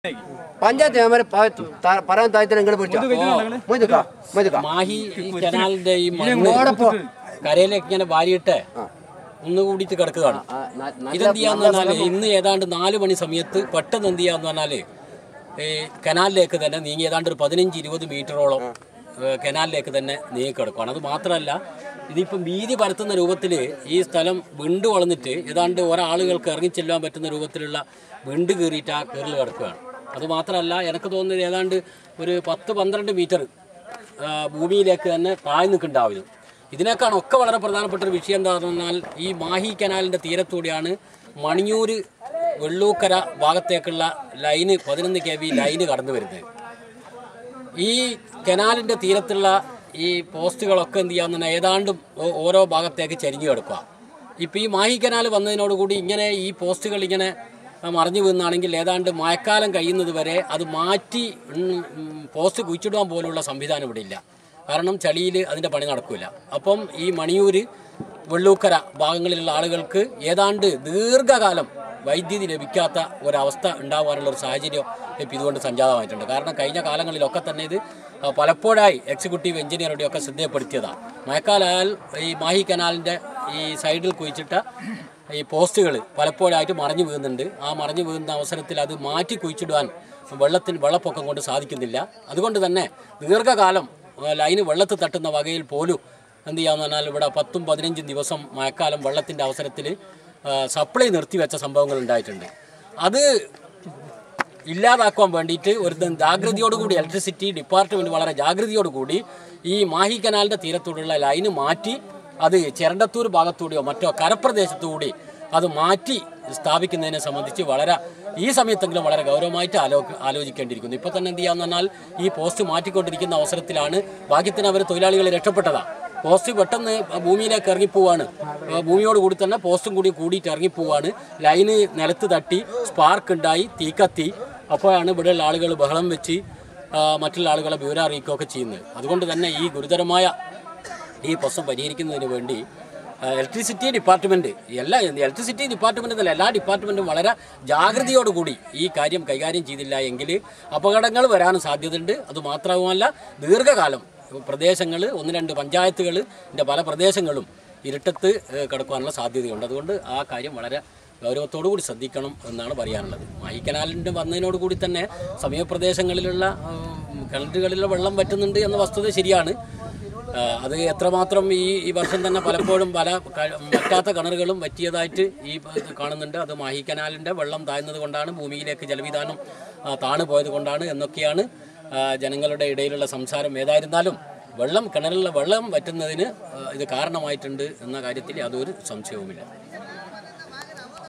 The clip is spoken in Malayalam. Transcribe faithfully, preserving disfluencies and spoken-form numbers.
പഞ്ചായത്ത് മെമ്പർ പറയാൻ താഴ്ത്തി നിങ്ങൾ മാഹി കനാലിന്റെ ഈ മണ്ണ് കരയിലേക്ക് ഇങ്ങനെ വാരിയിട്ട് ഒന്ന് കൂടിയിട്ട് കിടക്കുകയാണ്. ഇതെന്ത് ചെയ്യാന്ന് പറഞ്ഞാല് ഇന്ന് ഏതാണ്ട് നാല് മണി സമയത്ത് പെട്ടെന്ന് എന്ത് ചെയ്യാന്ന് പറഞ്ഞാല് ഈ കനാലിലേക്ക് തന്നെ നീങ്ങി ഏതാണ്ട് ഒരു പതിനഞ്ച് ഇരുപത് മീറ്ററോളം കനാലിലേക്ക് തന്നെ നീങ്ങി കിടക്കുകയാണ്. അത് മാത്രമല്ല, ഇതിപ്പം വീതി പരത്തുന്ന രൂപത്തിൽ ഈ സ്ഥലം വിണ്ട് വളർന്നിട്ട് ഏതാണ്ട് ഒരാളുകൾക്ക് ഇറങ്ങിച്ചെല്ലാൻ പറ്റുന്ന രൂപത്തിലുള്ള വിണ്ട് കീറിയിട്ട് ആ കീറിൽ കിടക്കുകയാണ്. അതുമാത്രമല്ല, എനിക്ക് തോന്നുന്നത് ഏതാണ്ട് ഒരു പത്ത് പന്ത്രണ്ട് മീറ്റർ ഭൂമിയിലേക്ക് തന്നെ താഴ്ന്നു നിൽക്കുന്നുണ്ടാവുന്നു. ഇതിനേക്കാണ് ഒക്കെ വളരെ പ്രധാനപ്പെട്ട ഒരു വിഷയം എന്താണെന്ന് പറഞ്ഞാൽ, ഈ മാഹി കനാലിൻ്റെ തീരത്തൂടെയാണ് മണിയൂർ വെള്ളൂക്കര ഭാഗത്തേക്കുള്ള ലൈന് പതിനൊന്ന് കെ വി ലൈന് കടന്നു വരുന്നത്. ഈ കനാലിൻ്റെ തീരത്തുള്ള ഈ പോസ്റ്റുകളൊക്കെ എന്ത് ചെയ്യാന്ന് പറഞ്ഞാൽ ഏതാണ്ടും ഓരോ ഭാഗത്തേക്ക് ചരിഞ്ഞു കിടക്കുക. ഇപ്പോൾ ഈ മാഹി കനാൽ വന്നതിനോടുകൂടി ഇങ്ങനെ ഈ പോസ്റ്റുകൾ ഇങ്ങനെ മറിഞ്ഞു വീണാണെങ്കിൽ ഏതാണ്ട് മഴക്കാലം കഴിയുന്നത് വരെ അത് മാറ്റി പോസ്റ്റ് കുഴിച്ചിടാൻ പോലുള്ള സംവിധാനം ഇവിടെ ഇല്ല. കാരണം ചളിയിൽ അതിൻ്റെ പണി നടക്കില്ല. അപ്പം ഈ മണിയൂർ വെള്ളൂക്കര ഭാഗങ്ങളിലുള്ള ആളുകൾക്ക് ഏതാണ്ട് ദീർഘകാലം വൈദ്യുതി ലഭിക്കാത്ത ഒരവസ്ഥ ഉണ്ടാകാനുള്ള ഒരു സാഹചര്യം ഇപ്പം ഇതുകൊണ്ട് സംജാതമായിട്ടുണ്ട്. കാരണം കഴിഞ്ഞ കാലങ്ങളിലൊക്കെ തന്നെ ഇത് പലപ്പോഴായി എക്സിക്യൂട്ടീവ് എഞ്ചിനീയറുടെ ഒക്കെ ശ്രദ്ധയപ്പെടുത്തിയതാണ്. മഴക്കാലായാൽ ഈ മാഹി കനാലിൻ്റെ ഈ സൈഡിൽ കുഴിച്ചിട്ട ഈ പോസ്റ്റുകൾ പലപ്പോഴായിട്ട് മറിഞ്ഞു വീഴുന്നുണ്ട്. ആ മറിഞ്ഞു വീഴുന്ന അവസരത്തിൽ അത് മാറ്റി കുഴിച്ചിടുവാൻ വെള്ളത്തിന് വെള്ളപ്പൊക്കം കൊണ്ട് സാധിക്കുന്നില്ല. അതുകൊണ്ട് തന്നെ ദീർഘകാലം ലൈന് വെള്ളത്തിൽ തട്ടുന്ന വകയിൽ പോലും എന്ത് ചെയ്യാമെന്ന് പറഞ്ഞാൽ ഇവിടെ പത്തും പതിനഞ്ചും ദിവസം മഴക്കാലം വെള്ളത്തിൻ്റെ അവസരത്തിൽ സപ്ലൈ നിർത്തിവെച്ച സംഭവങ്ങൾ ഉണ്ടായിട്ടുണ്ട്. അത് ഇല്ലാതാക്കാൻ വേണ്ടിയിട്ട് ഒരു ജാഗ്രതയോടുകൂടി ഇലക്ട്രിസിറ്റി ഡിപ്പാർട്ട്മെൻറ്റ് വളരെ ജാഗ്രതയോടുകൂടി ഈ മാഹി കനാലിൻ്റെ തീരത്തോടുള്ള ലൈന് മാറ്റി അത് ചെരണ്ടത്തൂർ ഭാഗത്തൂടെയോ മറ്റോ കരപ്രദേശത്തുകൂടി അത് മാറ്റി സ്ഥാപിക്കുന്നതിനെ സംബന്ധിച്ച് വളരെ ഈ സമയത്തെങ്കിലും വളരെ ഗൗരവമായിട്ട് ആലോ ആലോചിക്കേണ്ടിയിരിക്കുന്നു. ഇപ്പോൾ തന്നെ എന്ത് ചെയ്യാമെന്ന് പറഞ്ഞാൽ ഈ പോസ്റ്റ് മാറ്റിക്കൊണ്ടിരിക്കുന്ന അവസരത്തിലാണ് ഭാഗ്യത്തിന് അവർ തൊഴിലാളികൾ രക്ഷപ്പെട്ടതാണ്. പോസ്റ്റ് പെട്ടെന്ന് ഭൂമിയിലേക്ക് ഇറങ്ങിപ്പോവാണ്. ഭൂമിയോട് കൂടി തന്നെ പോസ്റ്റും കൂടി കൂടിയിട്ട് ഇറങ്ങിപ്പോവാണ്. ലൈന് നിലത്ത് തട്ടി സ്പാർക്ക് ഉണ്ടായി, തീ കത്തി. അപ്പോഴാണ് ഇവിടെയുള്ള ആളുകൾ ബഹളം വെച്ച് മറ്റുള്ള ആളുകളെ വിവരം അറിയിക്കുകയൊക്കെ ചെയ്യുന്നത്. അതുകൊണ്ട് തന്നെ ഈ ഗുരുതരമായ ഈ പ്രശ്നം പരിഹരിക്കുന്നതിന് വേണ്ടി ഇലക്ട്രിസിറ്റി ഡിപ്പാർട്ട്മെൻറ്റ് എല്ലാ ഇലക്ട്രിസിറ്റി ഡിപ്പാർട്ട്മെൻറ്റ് എന്നല്ല എല്ലാ ഡിപ്പാർട്ട്മെൻറ്റും വളരെ ജാഗ്രതയോടുകൂടി ഈ കാര്യം കൈകാര്യം ചെയ്തില്ല എങ്കിൽ അപകടങ്ങൾ വരാനും സാധ്യതയുണ്ട്. അതുമാത്രവുമല്ല, ദീർഘകാലം പ്രദേശങ്ങൾ ഒന്ന് രണ്ട് പഞ്ചായത്തുകളിൻ്റെ പല പ്രദേശങ്ങളും ഇരുട്ടത്ത് കിടക്കാനുള്ള സാധ്യതയുണ്ട്. അതുകൊണ്ട് ആ കാര്യം വളരെ ഗൗരവത്തോടു കൂടി ശ്രദ്ധിക്കണം എന്നാണ് പറയാനുള്ളത്. മാഹി കനാലിൻ്റെ വന്നതിനോടുകൂടി തന്നെ സമീപപ്രദേശങ്ങളിലുള്ള കിണറ്റുകളിലുള്ള വെള്ളം വറ്റുന്നുണ്ട് എന്ന വസ്തുത ശരിയാണ്. അത് എത്രമാത്രം ഈ ഈ വർഷം തന്നെ പലപ്പോഴും പല വറ്റാത്ത കിണറുകളും വറ്റിയതായിട്ട് ഈ കാണുന്നുണ്ട്. അത് മാഹി കനാലിൻ്റെ വെള്ളം താഴ്ന്നത് കൊണ്ടാണ്, ഭൂമിയിലേക്ക് ജലവിധാനം താണു പോയത് കൊണ്ടാണ് എന്നൊക്കെയാണ് ജനങ്ങളുടെ ഇടയിലുള്ള സംസാരം. ഏതായിരുന്നാലും വെള്ളം കിണറിലുള്ള വെള്ളം വറ്റുന്നതിന് ഇത് കാരണമായിട്ടുണ്ട് എന്ന കാര്യത്തിൽ യാതൊരു സംശയവുമില്ല.